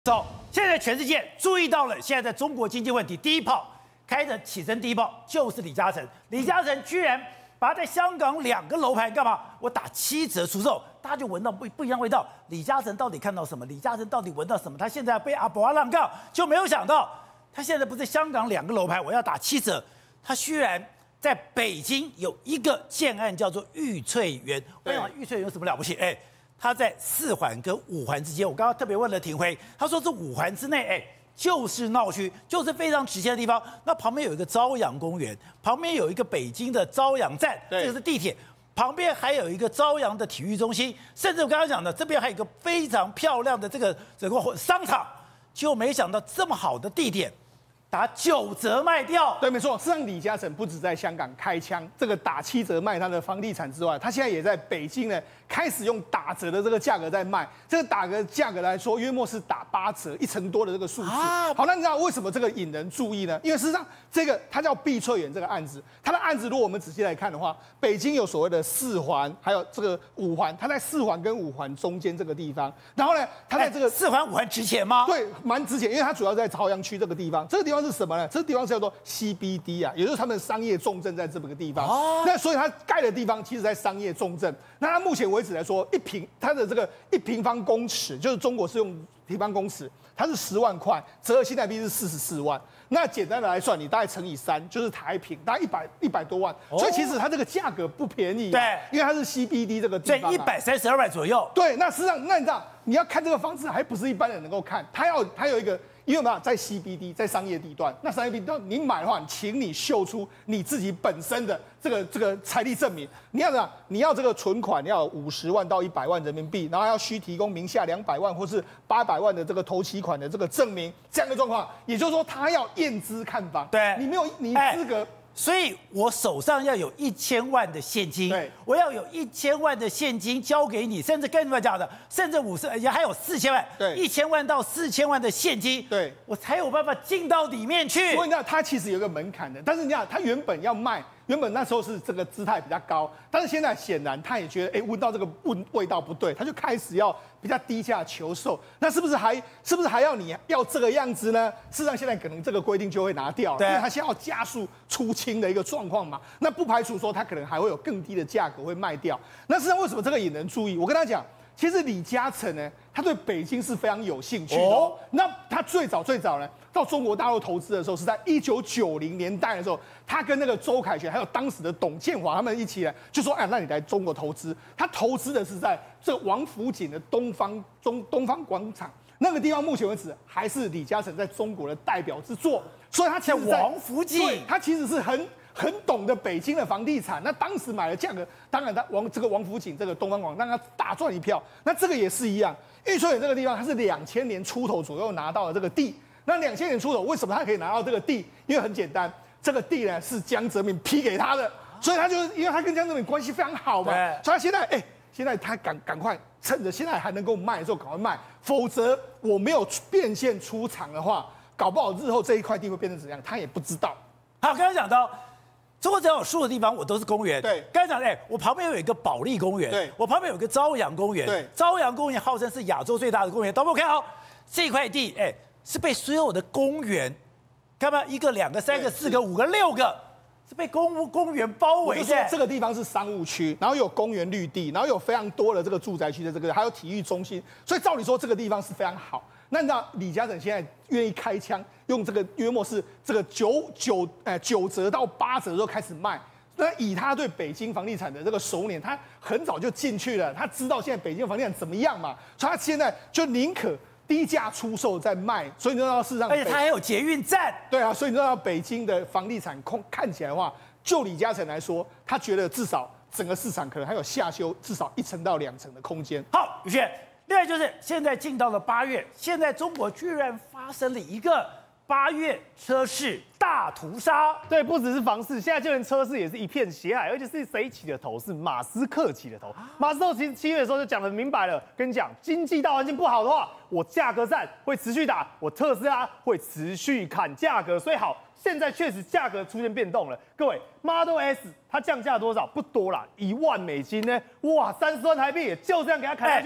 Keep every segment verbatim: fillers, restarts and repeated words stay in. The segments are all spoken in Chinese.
走，现在全世界注意到了，现在在中国经济问题第一炮开的起身第一炮就是李嘉诚。李嘉诚居然把他在香港两个楼盘干嘛？我打七折出售，大家就闻到不不一样味道。李嘉诚到底看到什么？李嘉诚到底闻到什么？他现在被阿伯阿浪告，就没有想到他现在不是香港两个楼盘，我要打七折，他居然在北京有一个建案叫做玉翠园。我想玉翠园有什么了不起？哎。他在四环跟五环之间，我刚刚特别问了廷辉，他说这五环之内，哎，就是闹区，就是非常值钱的地方。那旁边有一个朝阳公园，旁边有一个北京的朝阳站，这个是地铁，旁边还有一个朝阳的体育中心，甚至我刚刚讲的，这边还有一个非常漂亮的这个整个商场，就没想到这么好的地点。打九折卖掉， 对，没错。事实上，李嘉诚不止在香港开枪，这个打七折卖他的房地产之外，他现在也在北京呢，开始用打折的这个价格在卖。这个打折价格来说，约莫是打八折，一成多的这个数字。啊、好，那你知道为什么这个引人注意呢？因为事实上，这个它叫碧翠园这个案子，它的案子如果我们仔细来看的话，北京有所谓的四环，还有这个五环，它在四环跟五环中间这个地方。然后呢，它在这个、 欸、四环五环值钱吗？ 对，蛮值钱，因为它主要在朝阳区这个地方，这个地方。是什么呢？这个地方是叫做 C B D 啊，也就是他们的商业重镇在这么个地方。哦、那所以它盖的地方其实在商业重镇。那它目前为止来说，一平它的这个一平方公尺，就是中国是用平方公尺，它是十万块，折合新台币是四十四万。那简单的来算，你大概乘以三，就是台平，大概一百一百多万。哦、所以其实它这个价格不便宜、啊。对，因为它是 C B D 这个地方、啊， 所以一百三十二万左右。 对，那实际上，那你知道你要看这个房子，还不是一般人能够看，它要它有一个。因为嘛，在 C B D， 在商业地段，那商业地段你买的话，请你秀出你自己本身的这个这个财力证明。你要怎样？你要这个存款，你要五十万到一百万人民币，然后要需提供名下两百万或是八百万的这个头期款的这个证明，这样的状况，也就是说他要验资看房， 对， 你没有你资格。欸所以我手上要有一千万的现金，对，我要有一千万的现金交给你，甚至跟你们讲的，甚至五十，也还有四千万，对，一千万到四千万的现金，对，我才有办法进到里面去。 所以你看，它其实有个门槛的，但是你看，它原本要卖。原本那时候是这个姿态比较高，但是现在显然他也觉得，哎，闻到这个味味道不对，他就开始要比较低价求售。那是不是还是不是还要你要这个样子呢？事实上，现在可能这个规定就会拿掉了，因为他现在要加速出清的一个状况嘛。那不排除说他可能还会有更低的价格会卖掉。那事实上为什么这个引人注意？我跟他讲。其实李嘉诚呢，他对北京是非常有兴趣的、哦。哦、那他最早最早呢，到中国大陆投资的时候，是在一九九零年代的时候，他跟那个周凯旋还有当时的董建华他们一起呢，就说：“哎，那你来中国投资。”他投资的是在这王府井的东方中东方广场那个地方，目前为止还是李嘉诚在中国的代表之作。所以他其实在王府井， 他其实是很。很懂得北京的房地产，那当时买的价格，当然他王这个王府井这个东方广让他大赚一票。那这个也是一样，玉翠园这个地方，它是两千年出头左右拿到的这个地。那两千年出头，为什么他可以拿到这个地？因为很简单，这个地呢是江泽民批给他的，所以他就因为他跟江泽民关系非常好嘛，所以他现在哎、欸，现在他赶赶快趁着现在还能够卖的时候赶快卖，否则我没有变现出场的话，搞不好日后这一块地会变成怎样，他也不知道。 好，刚刚讲到。中国只要有树的地方，我都是公园。 对， 刚才讲，哎、欸，我旁边有一个保利公园，对，我旁边有一个朝阳公园，对，朝阳公园号称是亚洲最大的公园。导播看好这块地，哎、欸，是被所有的公园，看到一个、两个、三个、四个、五个、六个，是被公公园包围的。 这个地方是商务区，然后有公园绿地，然后有非常多的这个住宅区的这个，还有体育中心，所以照理说这个地方是非常好。那你知道李嘉诚现在愿意开枪，用这个约莫是这个九九呃九折到八折的时候开始卖。那以他对北京房地产的这个熟稔，他很早就进去了，他知道现在北京房地产怎么样嘛，所以他现在就宁可低价出售再卖。所以你知道事实上， 而且他还有捷运站。 对啊，所以你知道北京的房地产空看起来的话，就李嘉诚来说，他觉得至少整个市场可能还有下修至少一成到两成的空间。 好，宇轩。另外就是现在进到了八月，现在中国居然发生了一个八月车市大屠杀。 对，不只是房市，现在就连车市也是一片血海，而且是谁起的头？是马斯克起的头。马斯克其实七月的时候就讲得明白了，跟你讲，经济大环境不好的话，我价格战会持续打，我特斯拉会持续砍价格。所以好，现在确实价格出现变动了。各位 ，Model S 它降价多少？不多啦，一万美金呢，哇，三十万台币，也就这样给它砍下去。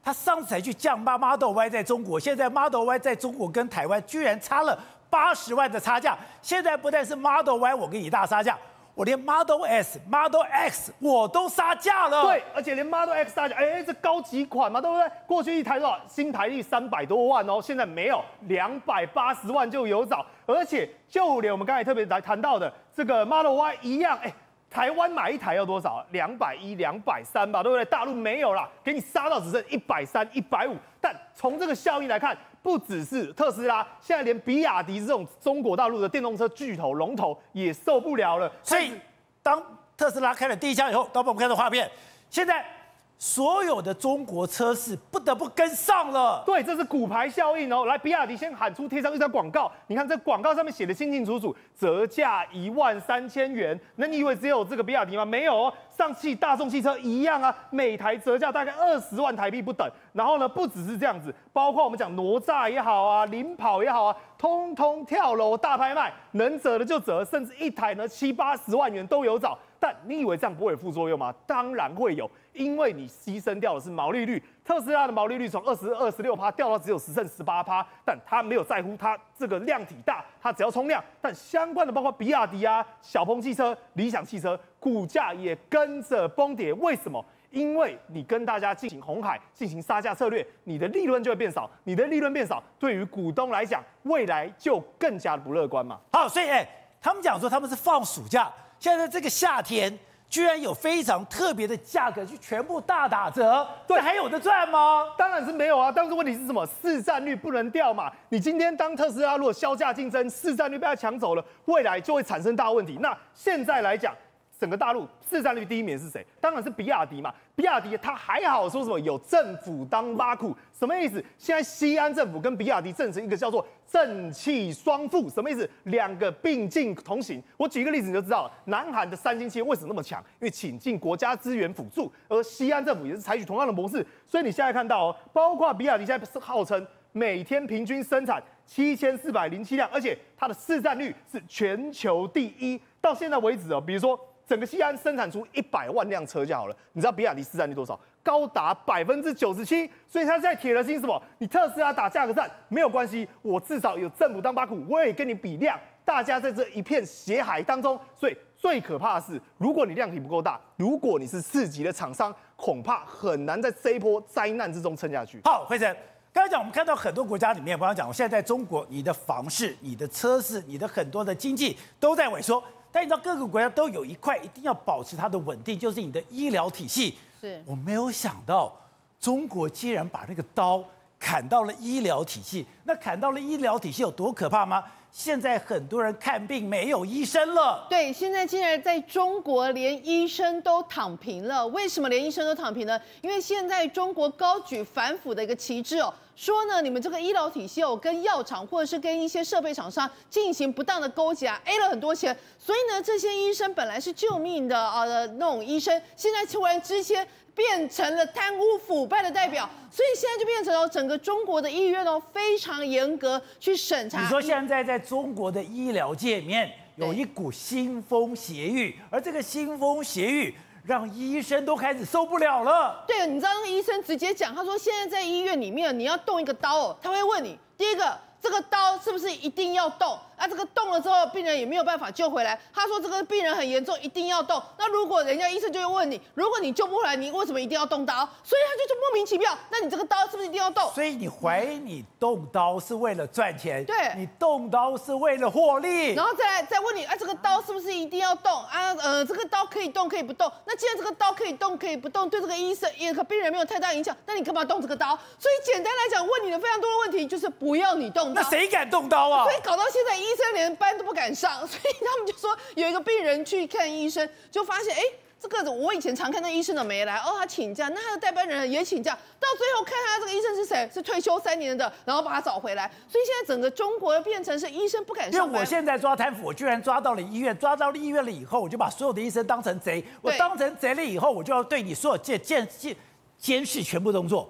他上次才去降八 Model Y 在中国，现在 Model Y 在中国跟台湾居然差了八十万的差价。现在不但是 Model Y 我跟你大杀价，我连 Model S、Model X 我都杀价了。 对，而且连 Model X 杀价，哎，这高级款嘛，对不对？过去一台多少？新台币三百多万哦，现在没有，两百八十万就有找。而且就连我们刚才特别来谈到的这个 Model Y 一样，哎。台湾买一台要多少？两百一、两百三吧，对不对？大陆没有啦，给你杀到只剩一百三、一百五。但从这个效益来看，不只是特斯拉，现在连比亚迪这种中国大陆的电动车巨头龙头也受不了了。 所以，当特斯拉开了第一枪以后，导播我们看到画面，现在所有的中国车市不得不跟上了。 对，这是骨牌效应哦。来，比亚迪先喊出贴上一张广告，你看这广告上面写的清清楚楚，折价一万三千元。那你以为只有这个比亚迪吗？没有哦，上汽大众汽车一样啊，每台折价大概二十万台币不等。然后呢，不只是这样子，包括我们讲哪吒也好啊，领跑也好啊，通通跳楼大拍卖，能折的就折，甚至一台呢七八十万元都有找。但你以为这样不会有副作用吗？当然会有，因为你牺牲掉的是毛利率。特斯拉的毛利率从二十二、十六趴掉到只有十剩十八趴，但它没有在乎它这个量体大，它只要冲量。但相关的包括比亚迪啊、小鹏汽车、理想汽车，股价也跟着崩跌。为什么？因为你跟大家进行红海、进行杀价策略，你的利润就会变少。你的利润变少，对于股东来讲，未来就更加的不乐观嘛。 好，所以哎，他们讲说他们是放暑假。现在这个夏天，居然有非常特别的价格，就全部大打折，对，还有的赚吗？ 当然是没有啊。但是问题是什么？市占率不能掉嘛。你今天当特斯拉如果销价竞争，市占率被它抢走了，未来就会产生大问题。那现在来讲，整个大陆市占率第一名是谁？当然是比亚迪嘛。比亚迪它还好说什么有政府当巴库，什么意思？现在西安政府跟比亚迪正成一个叫做正气双富，什么意思？两个并进同行。我举一个例子你就知道了。南韩的三星企业为什么那么强？因为倾尽国家资源辅助，而西安政府也是采取同样的模式。所以你现在看到哦，包括比亚迪现在是号称每天平均生产七千四百零七辆，而且它的市占率是全球第一。到现在为止哦，比如说。整个西安生产出一百万辆车就好了，你知道比亚迪市占率多少？高达百分之九十七。所以他现在铁了心什么？你特斯拉打价格战没有关系，我至少有政府当巴库，我也跟你比量。大家在这一片血海当中，所以最可怕的是，如果你量体不够大，如果你是次级的厂商，恐怕很难在这一波灾难之中撑下去。 好，辉成。刚才讲，我们看到很多国家里面，我刚刚讲，我现在在中国，你的房市、你的车市、你的很多的经济都在萎缩。但你知道各个国家都有一块一定要保持它的稳定，就是你的医疗体系。 是我没有想到，中国竟然把那个刀砍到了医疗体系。那砍到了医疗体系有多可怕吗？现在很多人看病没有医生了。 对，现在竟然在中国连医生都躺平了。为什么连医生都躺平呢？因为现在中国高举反腐的一个旗帜哦，说呢，你们这个医疗体系哦，跟药厂或者是跟一些设备厂商进行不当的勾结啊 ，A 了很多钱。所以呢，这些医生本来是救命的啊、呃、那种医生，现在突然之间变成了贪污腐败的代表，所以现在就变成了整个中国的医院哦非常严格去审查。 你说现在在中国的医疗界里面有一股腥风血雨，而这个腥风血雨让医生都开始受不了了。 对，你知道那个医生直接讲，他说现在在医院里面你要动一个刀哦，他会问你第一个。这个刀是不是一定要动？啊，这个动了之后，病人也没有办法救回来。他说这个病人很严重，一定要动。那如果人家医生就会问你，如果你救不回来，你为什么一定要动刀？所以他就就莫名其妙。那你这个刀是不是一定要动？ 所以你怀疑你动刀是为了赚钱， 对， 你动刀是为了获利， 然后再来再问你，啊，这个刀是不是一定要动？啊，呃，这个刀可以动可以不动。那既然这个刀可以动可以不动，对这个医生也和病人没有太大影响，那你干嘛动这个刀？所以简单来讲，问你的非常多的问题就是不要你动刀。 那谁敢动刀啊？ 所以搞到现在医生连班都不敢上，所以他们就说有一个病人去看医生，就发现哎，这个我以前常看到医生的没来，哦，他请假，那他的代班人也请假，到最后看他这个医生是谁，是退休三年的，然后把他找回来，所以现在整个中国变成是医生不敢上班。 因为我现在抓贪腐，我居然抓到了医院，抓到了医院了以后，我就把所有的医生当成贼，我当成贼了以后，我就要对你所有监监监监视全部动作。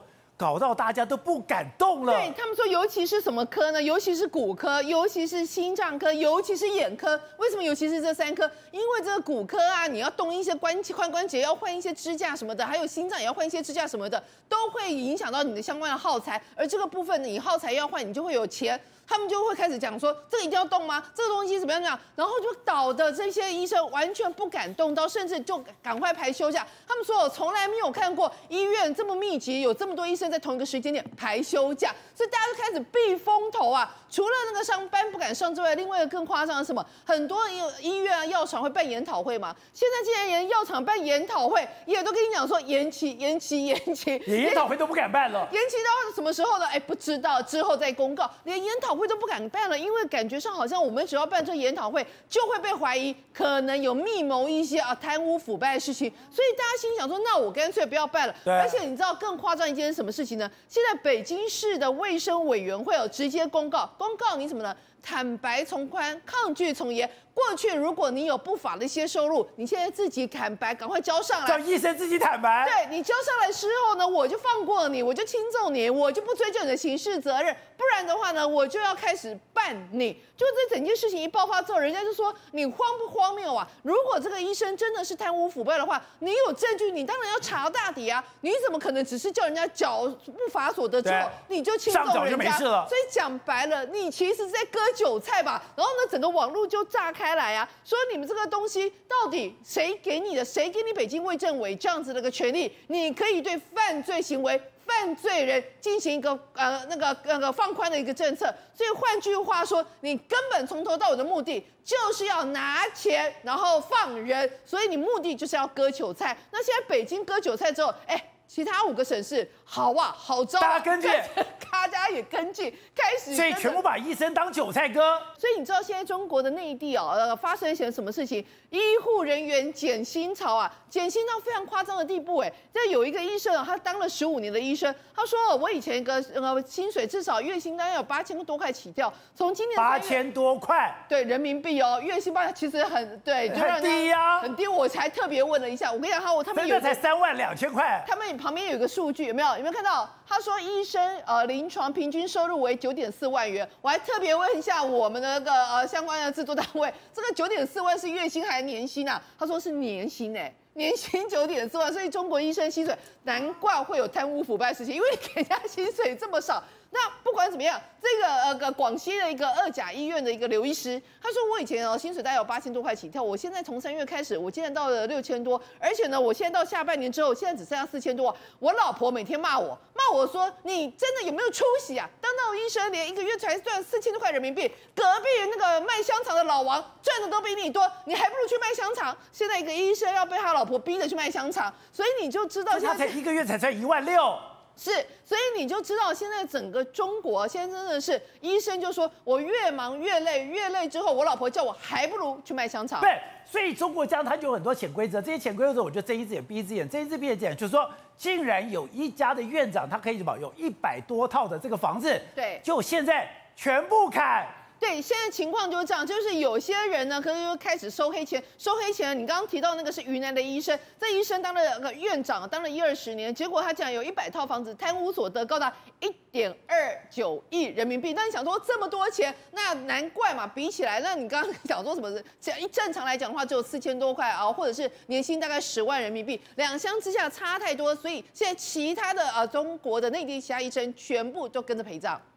搞到大家都不敢动了。 对他们说，尤其是什么科呢？尤其是骨科，尤其是心脏科，尤其是眼科。为什么尤其是这三科？因为这个骨科啊，你要动一些关髋关节，要换一些支架什么的，还有心脏也要换一些支架什么的，都会影响到你的相关的耗材。而这个部分你耗材要换，你就会有钱。他们就会开始讲说，这个一定要动吗？这个东西怎么样怎么样？然后就导的这些医生完全不敢动刀，甚至就赶快排休假。他们说，我从来没有看过医院这么密集，有这么多医生在同一个时间点排休假，所以大家都开始避风头啊。除了那个上班不敢上之外，另外一个更夸张的是什么？很多医院啊、药厂会办研讨会嘛。现在竟然连药厂办研讨会，也都跟你讲说延期、延期、延期， 连研讨会都不敢办了。 延期到什么时候呢？哎，不知道，之后再公告。连研讨会都不敢办了，因为感觉上好像我们只要办这研讨会，就会被怀疑可能有密谋一些啊贪污腐败的事情，所以大家心想说，那我干脆不要办了。而且你知道更夸张一件什么事情呢？现在北京市的卫生委员会有直接公告，公告你什么呢？坦白从宽，抗拒从严。过去如果你有不法的一些收入，你现在自己坦白，赶快交上来， 叫医生自己坦白。 对你交上来之后呢，我就放过你，我就轻重你，我就不追究你的刑事责任。不然的话呢，我就要开始办你。就这整件事情一爆发之后，人家就说你荒不荒谬啊？如果这个医生真的是贪污腐败的话，你有证据，你当然要查到底啊！你怎么可能只是叫人家缴不法所得之后，你就轻重人家？所以讲白了，你其实是在割韭菜吧？然后呢，整个网络就炸开来啊，说你们这个东西到底谁给你的？谁给你北京卫政委这样子的一个权利？你可以对犯罪行为、犯罪人进行一个呃那个那个放宽的一个政策。所以换句话说，你根本从头到尾的目的就是要拿钱，然后放人，所以你目的就是要割韭菜。那现在北京割韭菜之后，哎。其他五个省市好啊，好招、啊， 大家跟进， 大家也跟进，开始， 所以全部把医生当韭菜割。 所以你知道现在中国的内地哦，呃，发生一些什么事情？医护人员减薪潮啊，减薪到非常夸张的地步。哎，这有一个医生啊，他当了十五年的医生，他说我以前一个呃薪水至少月薪大概有八千多块起跳，从今年八千多块， 对人民币哦，月薪八其实很对，就让很低呀、啊， 很低。我才特别问了一下，我跟你讲，他我他们有才三万两千块， 他们旁边有一个数据，有没有？有没有看到？他说医生呃临床平均收入为九点四万元，我还特别问一下我们的那个呃相关的制作单位，这个九点四万是月薪还是年薪啊？他说是年薪哎、欸。年薪九点四万，所以中国医生薪水难怪会有贪污腐败事情，因为你给人家薪水这么少。那不管怎么样，这个呃个广西的一个二甲医院的一个刘医师，他说我以前哦薪水大概有八千多块起跳，我现在从三月开始，我竟然到了六千多，而且呢，我现在到下半年之后，现在只剩下四千多。我老婆每天骂我，骂我说你真的有没有出息啊？当到医生连一个月才赚四千多块人民币，隔壁那个卖香肠的老王赚的都比你多，你还不如去卖香肠。现在一个医生要被他老婆逼着去卖香肠，所以你就知道现在他才一个月才赚一万六。 是，所以你就知道现在整个中国现在真的是医生就说我越忙越累，越累之后我老婆叫我还不如去卖香肠。 对，所以中国这样它就有很多潜规则，这些潜规则我就睁一只眼闭一只眼，睁一只闭一只眼，就是说竟然有一家的院长他可以什么有一百多套的这个房子， 对， 就现在全部砍。 对，现在情况就是这样，就是有些人呢，可能就开始收黑钱，收黑钱。你刚刚提到那个是云南的医生，这医生当了个院长，当了一二十年，结果他竟然有一百套房子，贪污所得高达一点二九亿人民币。那你想说这么多钱，那难怪嘛，比起来，那你刚刚讲说什么？这一正常来讲的话，只有四千多块啊，或者是年薪大概十万人民币，两相之下差太多，所以现在其他的呃中国的内地其他医生全部都跟着陪葬。